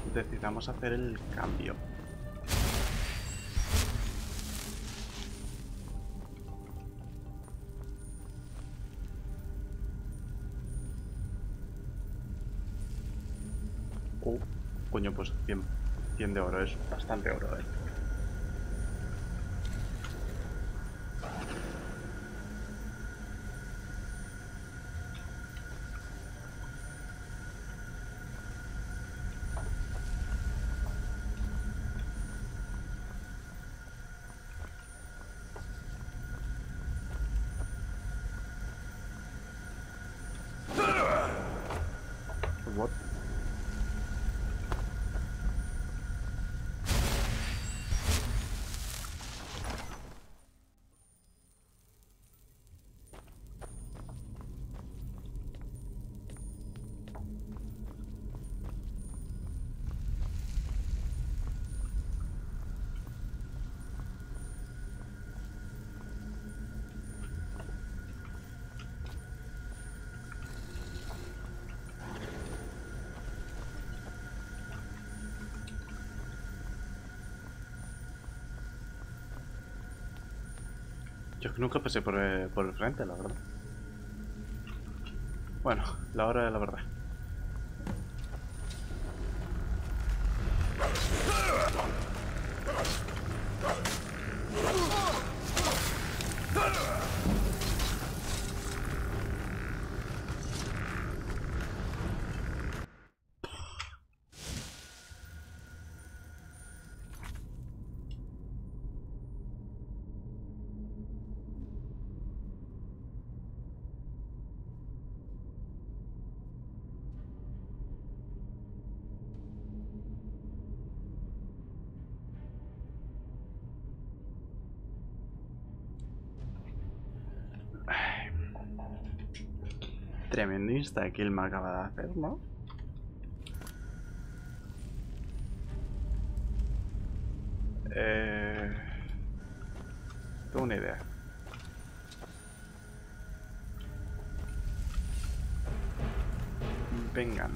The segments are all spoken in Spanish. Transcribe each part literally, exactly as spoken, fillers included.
decidamos hacer el cambio. Oh, coño, pues cien, cien de oro es bastante oro, eh. What? Yo nunca pasé por, eh, por el frente, la verdad. Bueno, la hora de la verdad. Tremendo insta-kill me acaba de hacer, ¿no? Eh... Tengo una idea. Vengan.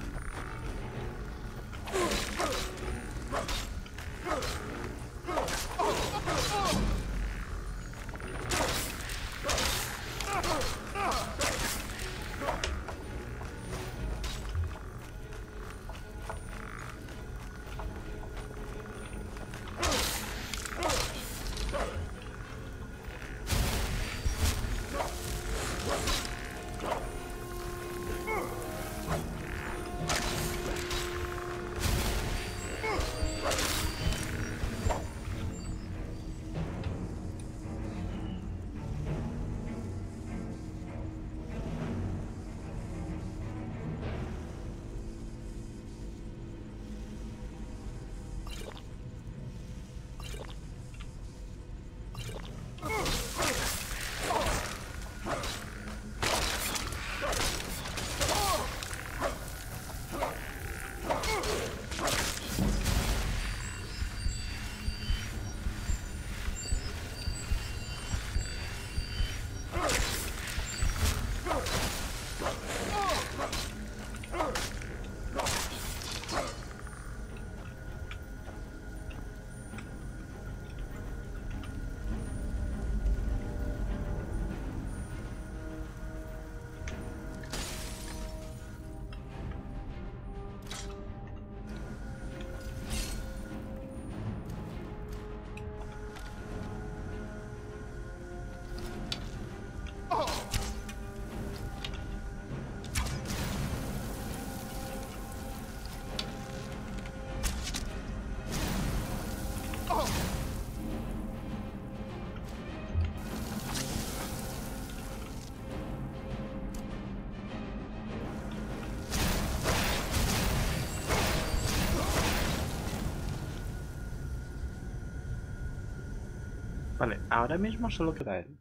Vale, ahora mismo solo queda él.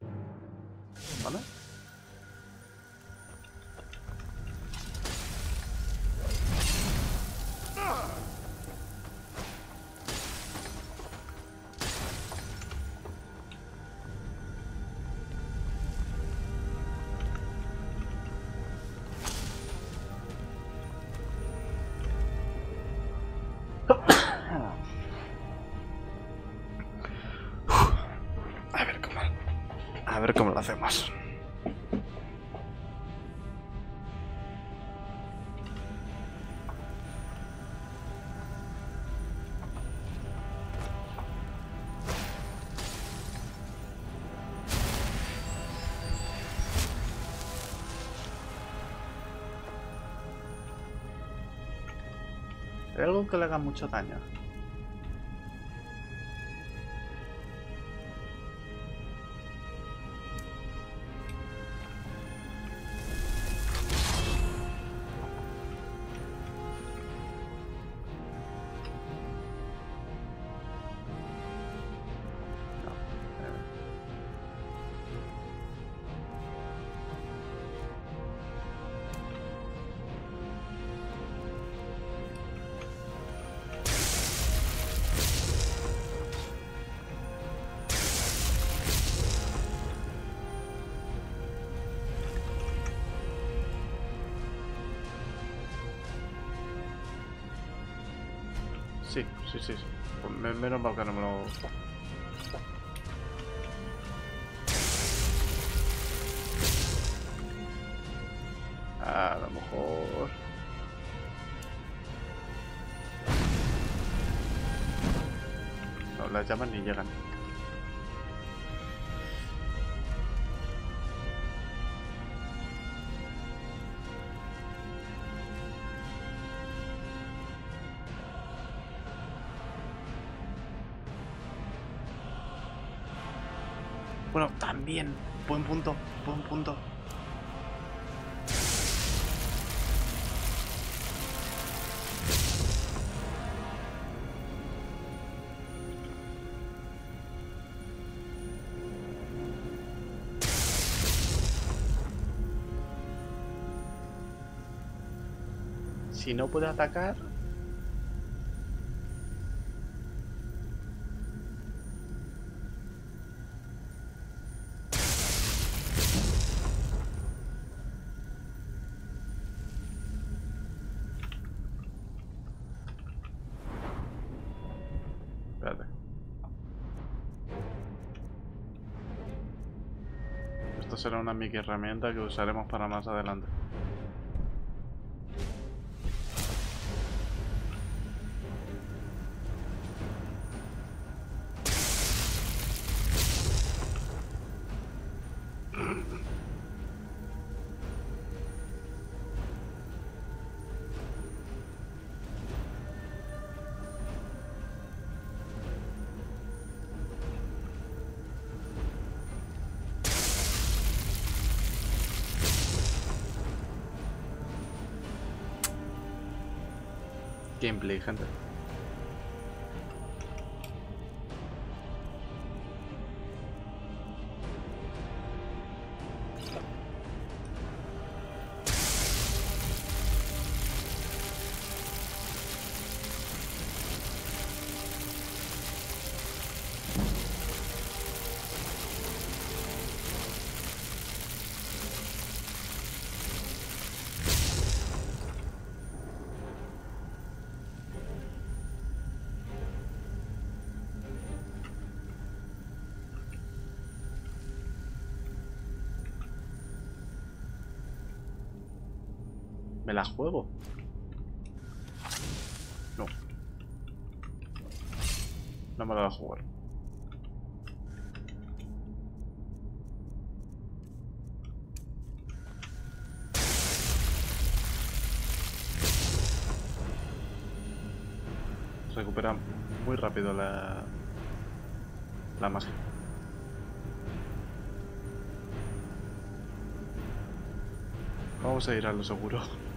¿Vale? ver cómo lo hacemos. ¿Hay algo que le haga mucho daño? Sí, sí, sí. sí. Pues me- menos mal que no me lo... A lo mejor... No, las llamas ni llegan. Bueno, también. Buen punto, buen punto. Si no puede atacar... Espérate. Esto será una micro herramienta que usaremos para más adelante. Gameplay, gente. ¿Me la juego? No. No me la voy a jugar. Recupera muy rápido la... la magia. Vamos a ir a lo seguro.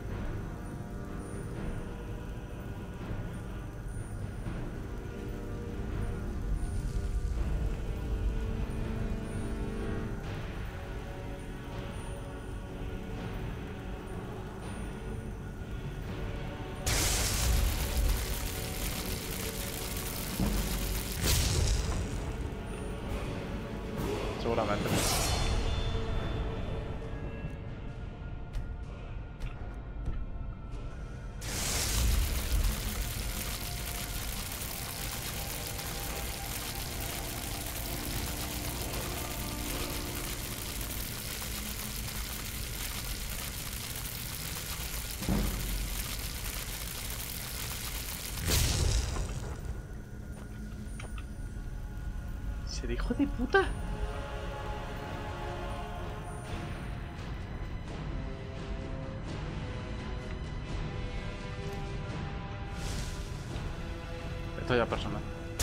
Seguramente. ese de hijo de puta. Esto ya personal.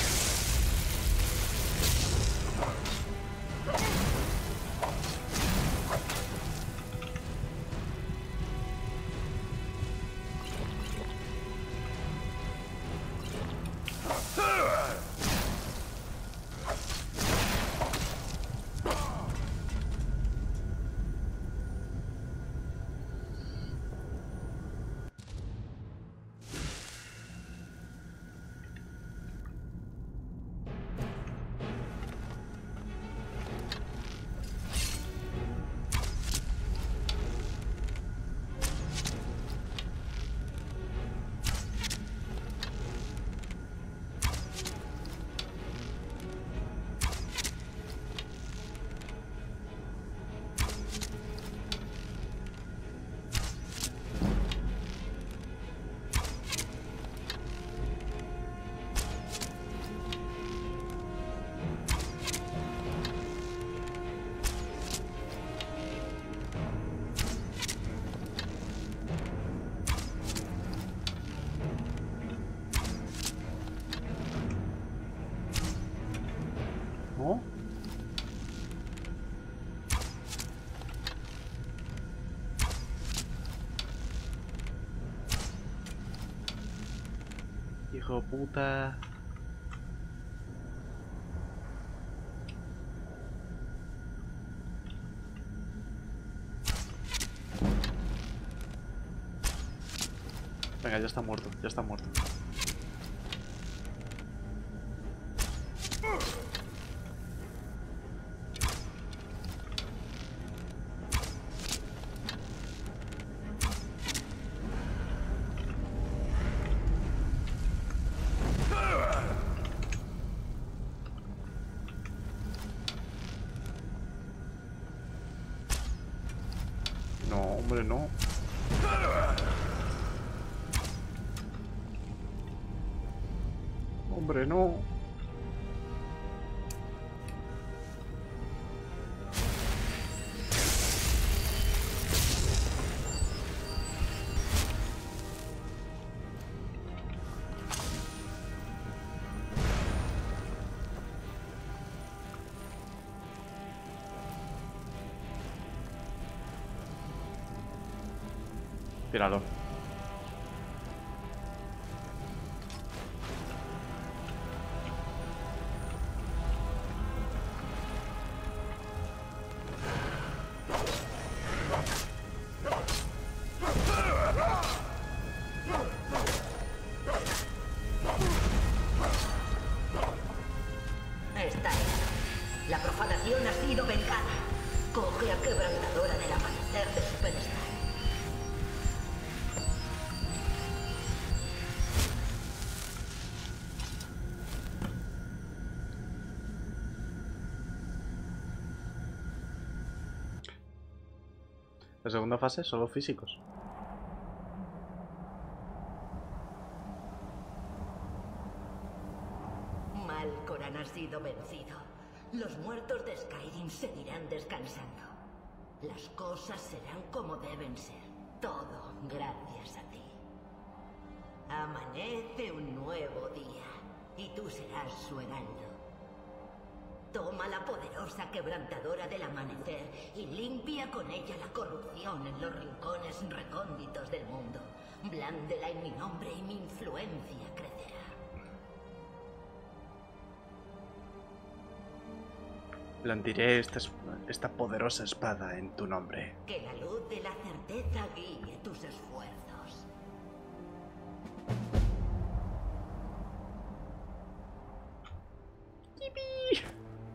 ¿No? Hijo de puta. Venga, ya está muerto, ya está muerto. No, hombre, no. Hombre, no. Tíralo. Está ahí. La profanación ha sido vengada. Coge a Quebrantadora del Amanecer de su pedestal. La segunda fase, solo físicos. Malkoran ha sido vencido. Los muertos de Skyrim seguirán descansando. Las cosas serán como deben ser. Todo gracias a ti. Amanece un nuevo día y tú serás su heraldo. Toma la poderosa Quebrantadora del Amanecer y limpia con ella la corrupción en los rincones recónditos del mundo. Blándela en mi nombre y mi influencia crecerá. Blandiré esta, esta poderosa espada en tu nombre. Que la luz de la certeza guíe tus esfuerzos. ¡Yipi!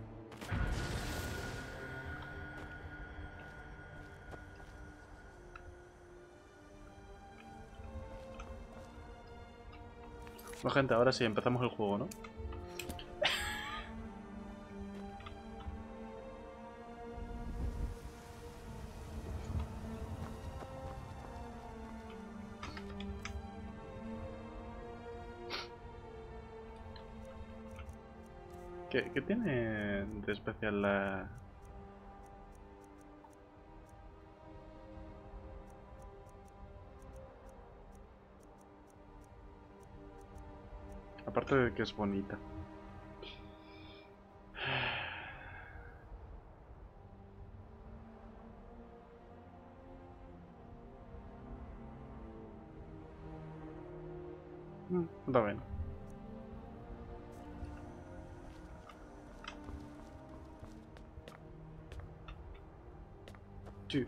Bueno, gente, ahora sí, empezamos el juego, ¿no? ¿Qué, qué tiene de especial la...? Aparte de que es bonita. Mm, está bien. Sí.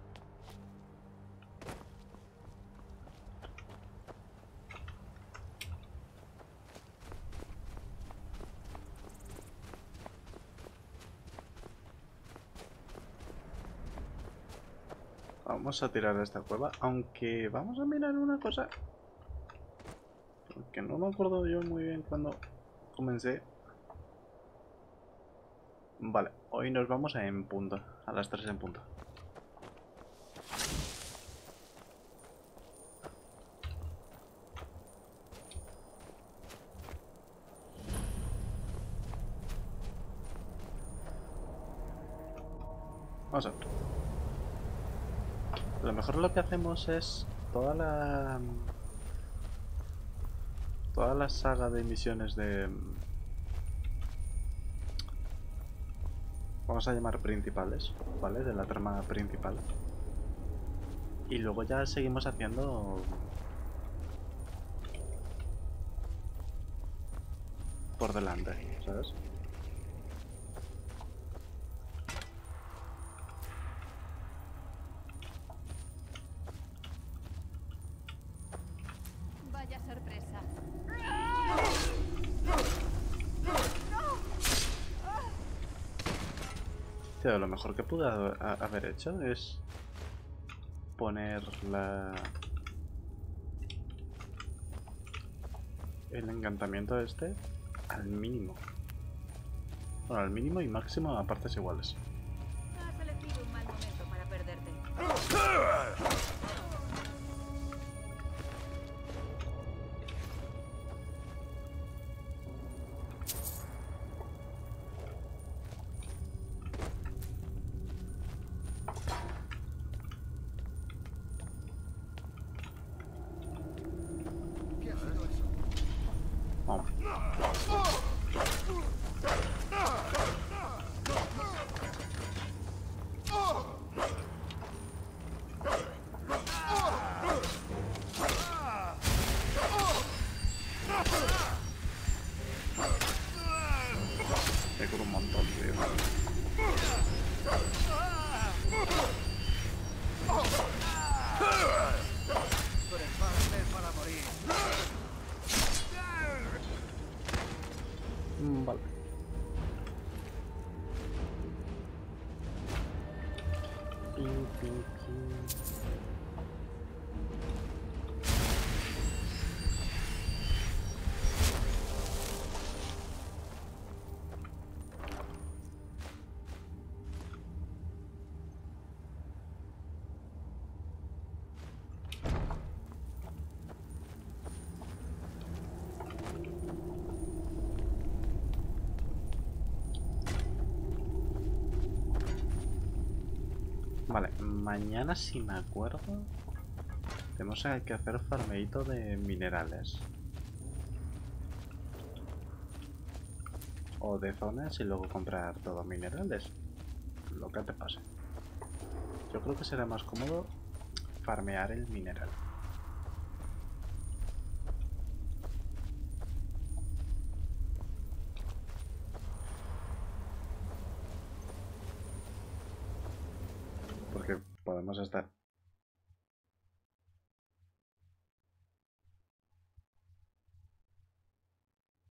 Vamos a tirar a esta cueva, aunque vamos a mirar una cosa. Porque no me acuerdo yo muy bien cuando comencé. Vale, hoy nos vamos a en punto, a las tres en punto. Vamos a ver. A lo mejor lo que hacemos es toda la... Toda la saga de misiones de... Vamos a llamar principales, ¿vale? De la trama principal. Y luego ya seguimos haciendo... por delante, ¿sabes? Vaya sorpresa. Tío, lo mejor que pude ha- haber hecho es poner la... el encantamiento este al mínimo. Bueno, al mínimo y máximo a partes iguales. Has elegido un mal momento para perderte. Vamos. Me curo un montón, tío. Mm, Vale. Pin, pin, pin. Vale, mañana si me acuerdo tenemos que hacer farmeito de minerales. O de zonas y luego comprar todo minerales. Lo que te pase. Yo creo que será más cómodo farmear el mineral. Porque podemos estar